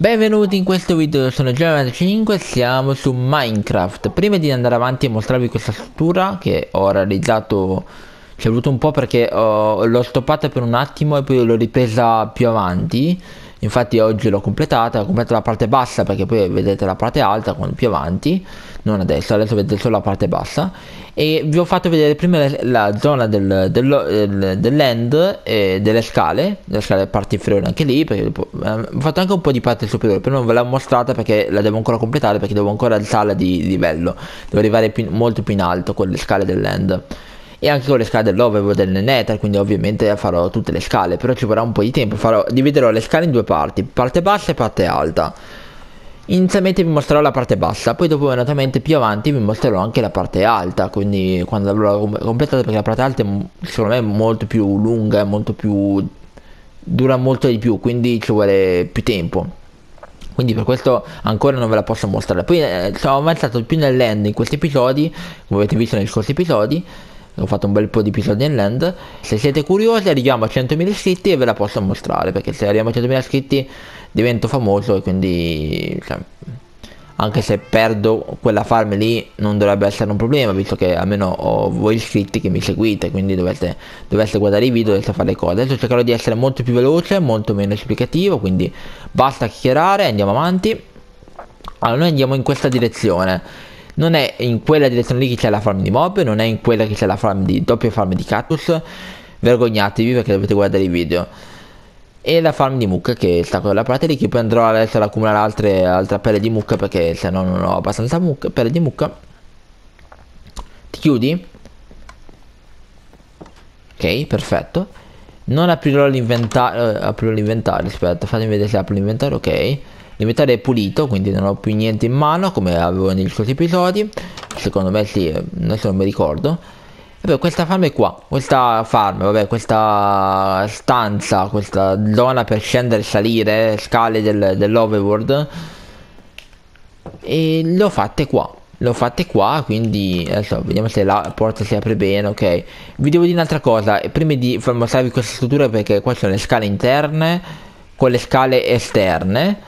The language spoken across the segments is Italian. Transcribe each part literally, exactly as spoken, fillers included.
Benvenuti in questo video, sono Giovanni siamo su Minecraft. Prima di andare avanti e mostrarvi questa struttura che ho realizzato, ci è voluto un po' perché l'ho stoppata per un attimo e poi l'ho ripresa più avanti. Infatti oggi l'ho completata, ho completato la parte bassa perché poi vedete la parte alta quando più avanti, non adesso, adesso vedete solo la parte bassa. E vi ho fatto vedere prima la, la zona del, del, dell'end e delle scale, delle scale parte inferiore anche lì, perché eh, ho fatto anche un po' di parte superiore, però non ve l'ho mostrata perché la devo ancora completare, perché devo ancora alzarla di livello, devo arrivare più, molto più in alto con le scale dell'end. E anche con le scale dell'overworld e del nether, quindi ovviamente farò tutte le scale, però ci vorrà un po' di tempo. Farò, dividerò le scale in due parti, parte bassa e parte alta. Inizialmente vi mostrerò la parte bassa, poi dopo naturalmente più avanti vi mostrerò anche la parte alta, quindi quando l'avrò completata, perché la parte alta è secondo me molto più lunga, molto più dura molto di più, quindi ci vuole più tempo. Quindi per questo ancora non ve la posso mostrare. Poi eh, sono avanzato più nell'end in questi episodi, come avete visto negli scorsi episodi. Ho fatto un bel po' di episodi nell'end. Se siete curiosi arriviamo a centomila iscritti e ve la posso mostrare, perché se arriviamo a centomila iscritti divento famoso e quindi cioè, anche se perdo quella farm lì non dovrebbe essere un problema, visto che almeno ho voi iscritti che mi seguite, quindi dovete, dovete guardare i video, dovete fare le cose. Adesso cercherò di essere molto più veloce, molto meno esplicativo, quindi basta chiacchierare, andiamo avanti. Allora noi andiamo in questa direzione. Non è in quella direzione lì che c'è la farm di mob, non è in quella che c'è la farm di doppia farm di cactus. Vergognatevi perché dovete guardare i video. E la farm di mucca che sta con la parte lì, che poi andrò adesso ad accumulare altre, altre pelle di mucca, perché se no non ho abbastanza mucca, pelle di mucca. Ti chiudi? Ok, perfetto. Non aprirò l'inventario, eh, aprirò l'inventario, aspetta, fatemi vedere se apro l'inventario, ok. L'inventario è pulito, quindi non ho più niente in mano come avevo negli scorsi episodi. Secondo me sì, adesso non mi ricordo. E poi questa farm è qua, questa farm, vabbè, questa stanza, questa zona per scendere e salire, scale del, dell'overworld. E le ho fatte qua. Le ho fatte qua, quindi adesso vediamo se la porta si apre bene, ok. Vi devo dire un'altra cosa, prima di far mostrarvi questa struttura, perché qua ci sono le scale interne con le scale esterne.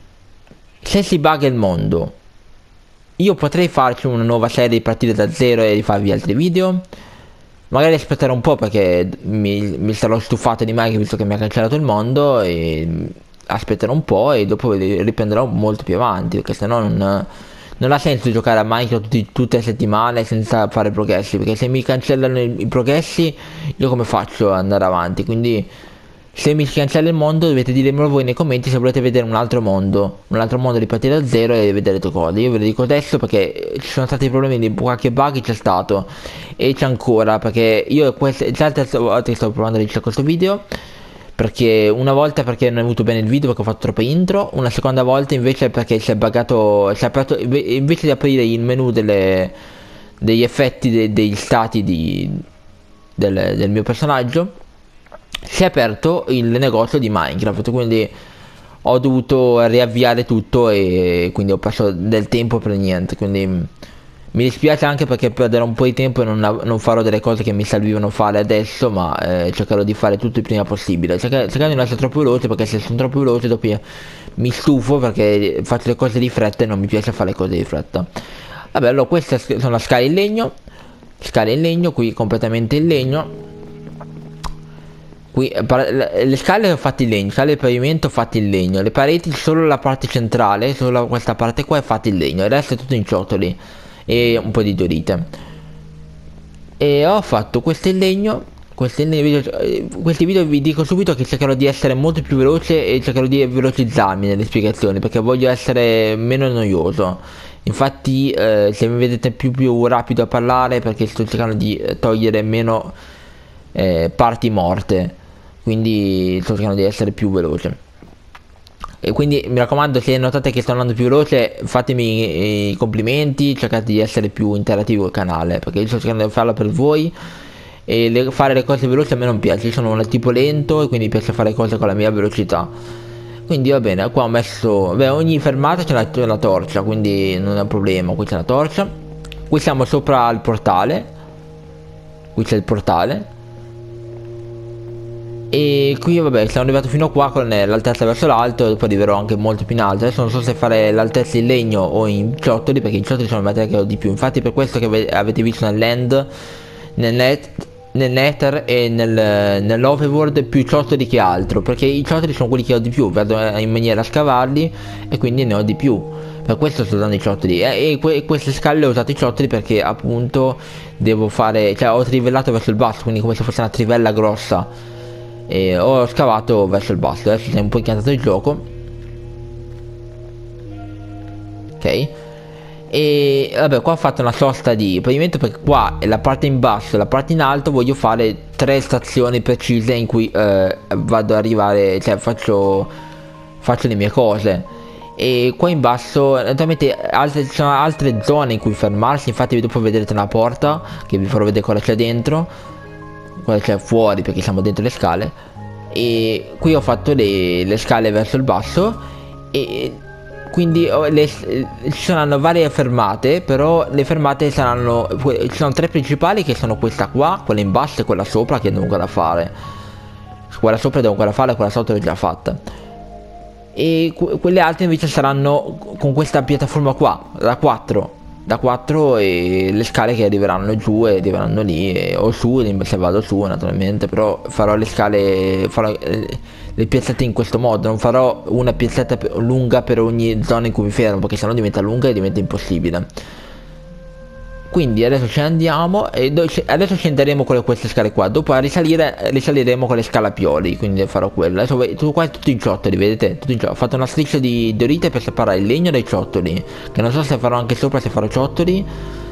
Se si bugga il mondo, io potrei farci una nuova serie di partite da zero e rifarvi altri video. Magari aspetterò un po' perché mi, mi sarò stufato di Minecraft visto che mi ha cancellato il mondo, e aspetterò un po' e dopo riprenderò molto più avanti, perché sennò non, non ha senso giocare a Minecraft tutti, tutte le settimane senza fare progressi, perché se mi cancellano i, i progressi io come faccio ad andare avanti? Quindi se mi cancella il mondo dovete dirmelo voi nei commenti se volete vedere un altro mondo, un altro mondo di partire da zero e vedere le cose. Io ve lo dico adesso perché ci sono stati problemi di qualche bug, c'è stato e c'è ancora, perché io queste già la terza volta che sto provando a registrare questo video, perché una volta perché non è venuto bene il video perché ho fatto troppe intro, una seconda volta invece perché si è buggato, si è aperto, invece di aprire il menu delle, degli effetti de, degli stati di, del, del mio personaggio, si è aperto il negozio di Minecraft, quindi ho dovuto riavviare tutto e quindi ho perso del tempo per niente. Quindi mi dispiace anche perché perderò un po' di tempo e non, non farò delle cose che mi servivano fare adesso, ma eh, cercherò di fare tutto il prima possibile, cercando di non essere troppo veloce, perché se sono troppo veloce dopo mi stufo perché faccio le cose di fretta e non mi piace fare le cose di fretta. Vabbè, allora queste sono scale in legno, scale in legno, qui completamente in legno. Qui le scale sono fatte in legno, le scale del pavimento fatte in legno, le pareti solo la parte centrale, solo questa parte qua è fatta in legno, il resto è tutto in ciotoli e un po' di diorite. E ho fatto questo in legno, questo in legno, questi video vi dico subito che cercherò di essere molto più veloce e cercherò di velocizzarmi nelle spiegazioni, perché voglio essere meno noioso. Infatti eh, se mi vedete più più rapido a parlare perché sto cercando di togliere meno eh, parti morte, quindi sto cercando di essere più veloce. E quindi mi raccomando, se notate che sto andando più veloce fatemi i complimenti, cercate di essere più interattivo col canale, perché io sto cercando di farlo per voi e le, fare le cose veloci a me non piace, io sono un tipo lento e quindi mi piace fare cose con la mia velocità. Quindi va bene, qua ho messo, beh, ogni fermata c'è la, la torcia, quindi non è un problema, qui c'è la torcia. Qui siamo sopra il portale, qui c'è il portale. E qui vabbè siamo arrivati fino a qua con l'altezza verso l'alto, dopo arriverò anche molto più in alto. Adesso non so se fare l'altezza in legno o in ciottoli, perché i ciottoli sono il materiale che ho di più. Infatti per questo che avete visto nell'end, nel net, nel nether e nel, nell'overworld più ciottoli che altro, perché i ciottoli sono quelli che ho di più, vado in maniera a scavarli e quindi ne ho di più. Per questo sto usando i ciottoli e, e que queste scale ho usato i ciottoli perché appunto devo fare, cioè ho trivellato verso il basso, quindi come se fosse una trivella grossa. E ho scavato verso il basso. Adesso si è un po' incantato il gioco. Ok. E vabbè, qua ho fatto una sosta di pavimento perché qua è la parte in basso e la parte in alto voglio fare tre stazioni precise in cui eh, vado ad arrivare, cioè faccio faccio le mie cose. E qua in basso naturalmente altre, ci sono altre zone in cui fermarsi. Infatti dopo vedrete una porta che vi farò vedere cosa c'è dentro, cosa c'è fuori, perché siamo dentro le scale. E qui ho fatto le, le scale verso il basso e quindi oh, le, ci saranno varie fermate, però le fermate saranno, ci sono tre principali che sono questa qua, quella in basso e quella sopra che devo ancora fare. Quella sopra devo ancora fare, quella sotto l'ho già fatta. E quelle altre invece saranno con questa piattaforma qua, da quattro da quattro e le scale che arriveranno giù e arriveranno lì e, o su se vado su naturalmente, però farò le scale, farò eh, le piazzette in questo modo, non farò una piazzetta lunga per ogni zona in cui mi fermo, perché sennò diventa lunga e diventa impossibile. Quindi adesso ce ne andiamo e adesso scenderemo con queste scale qua, dopo a risalire risaliremo con le scalapioli, quindi farò quello. Adesso tutto qua è tutto in ciottoli, vedete? Tutto in ciottoli. Ho fatto una striscia di dorite per separare il legno dai ciottoli, che non so se farò anche sopra, se farò ciottoli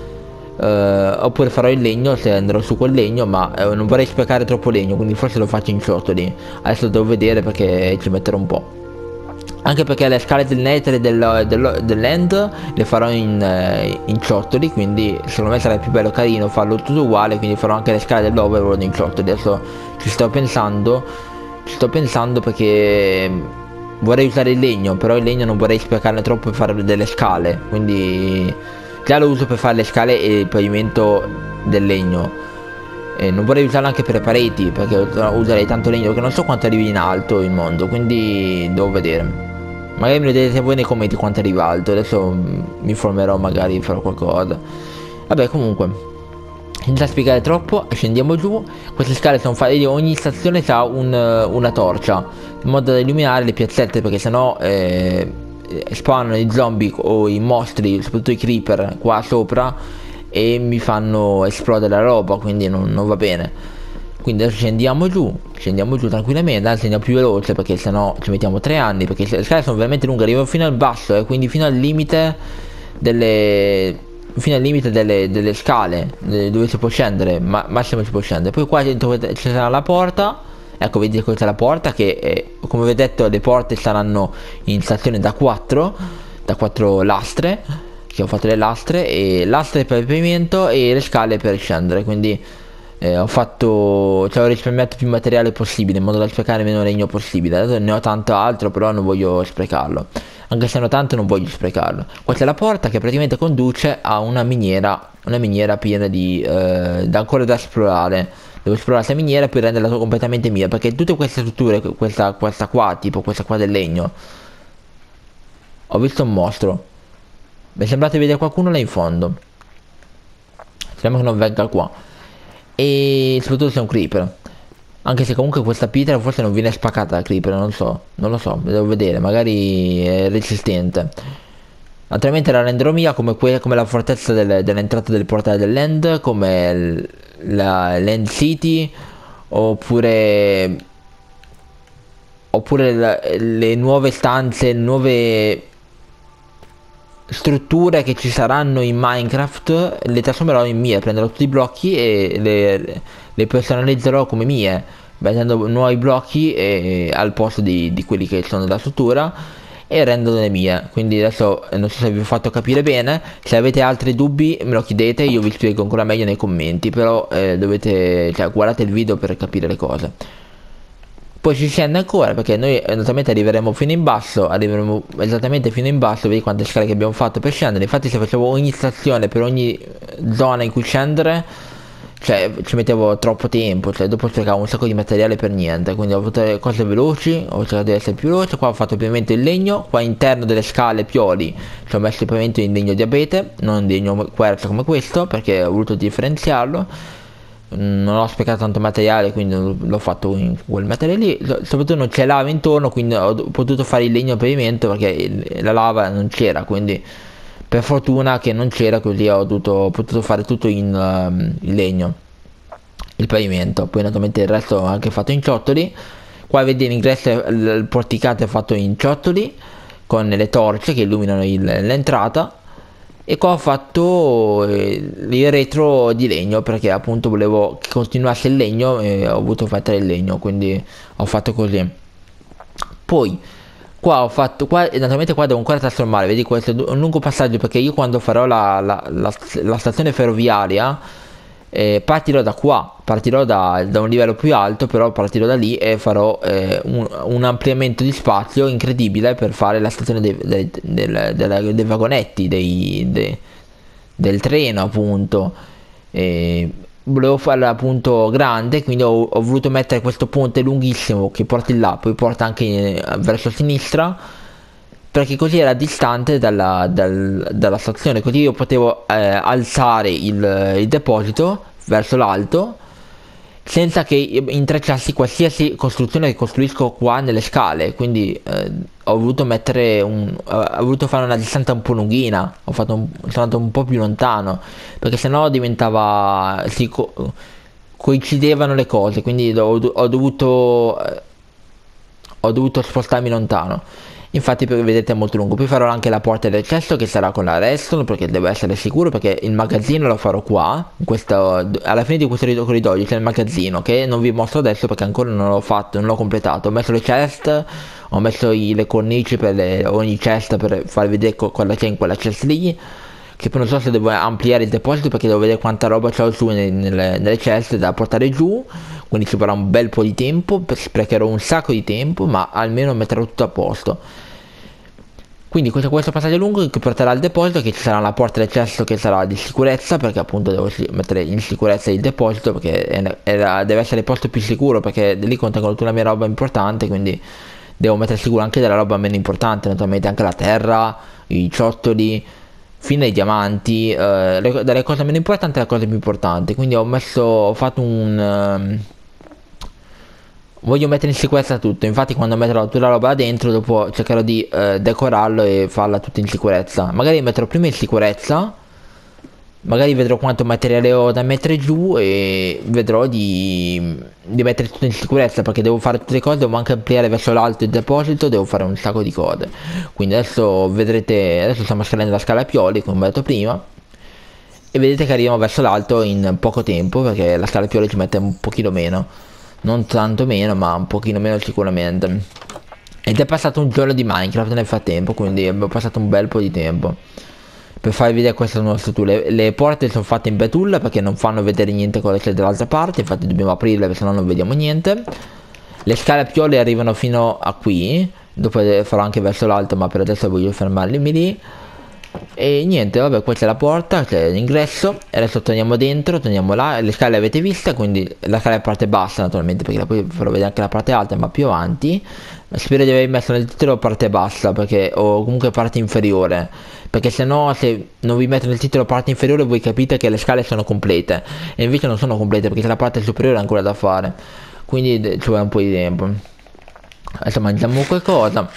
eh, oppure farò il legno, se andrò su col legno, ma eh, non vorrei sprecare troppo legno, quindi forse lo faccio in ciottoli. Adesso devo vedere perché ci metterò un po'. Anche perché le scale del nether e del, del, dell'end le farò in, eh, in ciottoli, quindi secondo me sarebbe più bello carino farlo tutto uguale, quindi farò anche le scale dell'overworld in ciottoli. Adesso ci sto pensando, ci sto pensando perché vorrei usare il legno, però il legno non vorrei sprecarne troppo per fare delle scale, quindi già lo uso per fare le scale e il pavimento del legno. E non vorrei usarlo anche per le pareti, perché userei tanto legno che non so quanto arrivi in alto il mondo, quindi devo vedere. Magari mi lo dite voi nei commenti quanto arriva alto, adesso mi informerò, magari farò qualcosa. Vabbè, comunque, senza spiegare troppo, scendiamo giù. Queste scale sono fatte, ogni stazione ha un, una torcia, in modo da illuminare le piazzette, perché sennò eh, spawnano i zombie o i mostri, soprattutto i creeper qua sopra, e mi fanno esplodere la roba, quindi non, non va bene. Quindi adesso scendiamo giù, scendiamo giù tranquillamente, anzi andiamo più veloce perché sennò ci mettiamo tre anni, perché le scale sono veramente lunghe, arrivo fino al basso e eh, quindi fino al limite delle fino al limite delle, delle scale dove si può scendere, ma massimo si può scendere. Poi qua dentro ci sarà la porta, ecco, vedete questa è la porta che eh, come vi ho detto le porte saranno in stazione da quattro da quattro lastre, che ho fatto le lastre e lastre per il pavimento e le scale per scendere, quindi Eh, ho fatto, cioè ho risparmiato più materiale possibile in modo da sprecare meno legno possibile. Adesso ne ho tanto altro, però non voglio sprecarlo, anche se ne ho tanto non voglio sprecarlo. Questa è la porta che praticamente conduce a una miniera, una miniera piena di eh, da ancora da esplorare. Devo esplorare questa miniera e poi renderla completamente mia, perché tutte queste strutture, questa, questa qua, tipo questa qua del legno, ho visto un mostro, mi è sembrato di vedere qualcuno là in fondo, speriamo che non venga qua. E soprattutto se è un creeper, anche se comunque questa pietra forse non viene spaccata da creeper, non so, non lo so, devo vedere, magari è resistente, altrimenti la renderò mia come, come la fortezza del, dell'entrata del portale dell'end, come la l'end city, oppure oppure la, le nuove stanze, nuove strutture che ci saranno in Minecraft, le trasformerò in mie, prenderò tutti i blocchi e le, le personalizzerò come mie, mettendo nuovi blocchi e, al posto di, di quelli che sono della struttura, e rendono le mie. Quindi adesso non so se vi ho fatto capire bene, se avete altri dubbi me lo chiedete, io vi spiego ancora meglio nei commenti, però eh, dovete, cioè guardate il video per capire le cose. Poi ci scende ancora perché noi esattamente arriveremo fino in basso, arriveremo esattamente fino in basso, vedi quante scale che abbiamo fatto per scendere. Infatti se facevo ogni stazione per ogni zona in cui scendere cioè ci mettevo troppo tempo, cioè dopo cercavo un sacco di materiale per niente, quindi ho avuto le cose veloci, ho cercato di essere più veloce. Qua ho fatto il pavimento in legno, qua all'interno delle scale pioli ci ho messo il pavimento in legno di abete, non in legno quercia come questo, perché ho voluto differenziarlo. Non ho sprecato tanto materiale, quindi l'ho fatto in quel materiale lì. Soprattutto non c'è lava intorno, quindi ho potuto fare il legno pavimento perché la lava non c'era, quindi per fortuna che non c'era, così ho, dovuto, ho potuto fare tutto in, um, in legno, il pavimento. Poi naturalmente il resto ho anche fatto in ciottoli. Qua vedi l'ingresso, il porticato è fatto in ciottoli con le torce che illuminano l'entrata. E qua ho fatto eh, il retro di legno perché appunto volevo che continuasse il legno e ho voluto mettere il legno, quindi ho fatto così. Poi qua ho fatto, qua naturalmente qua devo ancora trasformare, vedi questo è un lungo passaggio perché io quando farò la, la, la, la stazione ferroviaria eh, partirò da qua, partirò da, da un livello più alto, però partirò da lì e farò eh, un, un ampliamento di spazio incredibile per fare la stazione dei, dei, del, del, dei vagonetti, dei, dei, del treno appunto. E volevo farla appunto grande, quindi ho, ho voluto mettere questo ponte lunghissimo che porta in là, poi porta anche eh, verso sinistra, perché così era distante dalla, dal, dalla stazione, così io potevo eh, alzare il, il deposito verso l'alto senza che intrecciassi qualsiasi costruzione che costruisco qua nelle scale. Quindi eh, ho voluto mettere un ho voluto fare una distanza un po' lunghina, ho fatto un, sono andato un po' più lontano perché sennò diventava si co coincidevano le cose, quindi ho, ho dovuto eh, ho dovuto spostarmi lontano. Infatti vedete è molto lungo. Poi farò anche la porta del cesso che sarà con la redstone perché deve essere sicuro, perché il magazzino lo farò qua in questo, alla fine di questo corridoio c'è il magazzino che non vi mostro adesso perché ancora non l'ho fatto, non l'ho completato. Ho messo le chest, ho messo i, le cornici per le, ogni chest per farvi vedere co cosa c'è in quella chest lì, che poi non so se devo ampliare il deposito perché devo vedere quanta roba c'ho su nelle, nelle, nelle chest da portare giù, quindi ci vorrà un bel po' di tempo, sprecherò un sacco di tempo, ma almeno metterò tutto a posto. Quindi questo, questo passaggio lungo che porterà al deposito, che ci sarà la porta d'accesso che sarà di sicurezza, perché appunto devo mettere in sicurezza il deposito, perché è, è, deve essere il posto più sicuro, perché lì contengo tutta la mia roba importante, quindi devo mettere sicuro anche della roba meno importante, naturalmente anche la terra, i ciottoli, fino ai diamanti, eh, le, dalle cose meno importanti alle cose più importanti. Quindi ho messo, ho fatto un... Um, voglio mettere in sicurezza tutto, infatti quando metterò tutta la roba dentro dopo cercherò di eh, decorarlo e farla tutta in sicurezza. Magari metterò prima in sicurezza, magari vedrò quanto materiale ho da mettere giù e vedrò di, di mettere tutto in sicurezza, perché devo fare tutte le cose, devo anche ampliare verso l'alto il deposito, devo fare un sacco di cose. Quindi adesso vedrete, adesso stiamo scalando la scala a pioli come ho detto prima, e vedete che arriviamo verso l'alto in poco tempo, perché la scala a pioli ci mette un pochino meno. Non tanto meno, ma un pochino meno sicuramente. Ed è passato un giorno di Minecraft nel frattempo, quindi abbiamo passato un bel po' di tempo per farvi vedere questa nuova struttura. Le, le porte sono fatte in betulla perché non fanno vedere niente cosa c'è dall'altra parte, infatti dobbiamo aprirle perché sennò non vediamo niente. Le scale a piole arrivano fino a qui, dopo farò anche verso l'alto, ma per adesso voglio fermarmi lì. E niente, vabbè, qua c'è la porta, c'è l'ingresso, e adesso torniamo dentro, torniamo là, le scale le avete viste, quindi la scala è parte bassa naturalmente, perché poi farò vedere anche la parte alta, ma più avanti. Spero di aver messo nel titolo parte bassa, perché, o comunque parte inferiore, perché se no, se non vi metto nel titolo parte inferiore voi capite che le scale sono complete, e invece non sono complete, perché c'è la parte superiore ancora da fare, quindi ci vuole un po' di tempo. Adesso mangiamo qualcosa.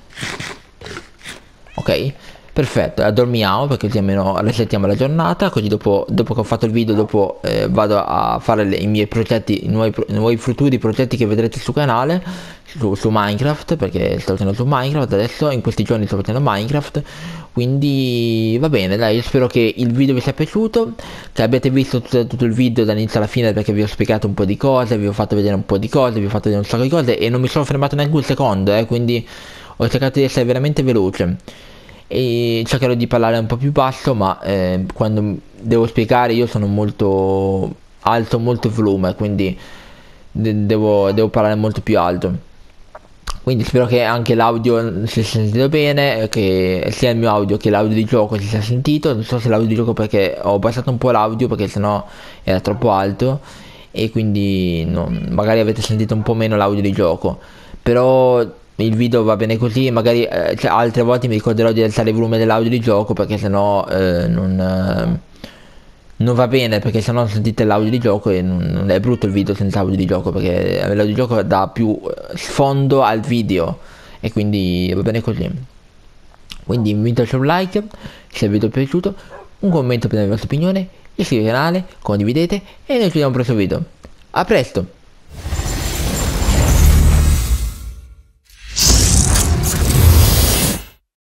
Ok, perfetto, addormiamo perché così almeno resettiamo la giornata, così dopo, dopo che ho fatto il video, dopo eh, vado a fare le, i miei progetti, i nuovi, i nuovi futuri progetti che vedrete sul canale, su, su Minecraft, perché sto facendo su Minecraft adesso, in questi giorni sto facendo Minecraft, quindi va bene, dai, io spero che il video vi sia piaciuto, che abbiate visto tutto, tutto il video dall'inizio alla fine, perché vi ho spiegato un po' di cose, vi ho fatto vedere un po' di cose, vi ho fatto vedere un sacco di cose, e non mi sono fermato neanche un secondo, eh, quindi ho cercato di essere veramente veloce. E cercherò di parlare un po' più basso, ma eh, quando devo spiegare io sono molto alto, molto volume, quindi de devo, devo parlare molto più alto. Quindi spero che anche l'audio si sia sentito bene, che sia il mio audio che l'audio di gioco si sia sentito. Non so se l'audio di gioco, perché ho abbassato un po' l'audio perché sennò era troppo alto, e quindi non- magari avete sentito un po' meno l'audio di gioco. Però il video va bene così, magari eh, cioè, altre volte mi ricorderò di alzare il volume dell'audio di gioco, perché sennò eh, non, eh, non va bene, perché sennò sentite l'audio di gioco e non, non è brutto il video senza audio di gioco, perché l'audio di gioco dà più eh, sfondo al video, e quindi va bene così. Quindi vi invito a lasciare un like se il video è piaciuto, un commento per la vostra opinione, iscrivetevi al canale, condividete e noi ci vediamo al prossimo video. A presto!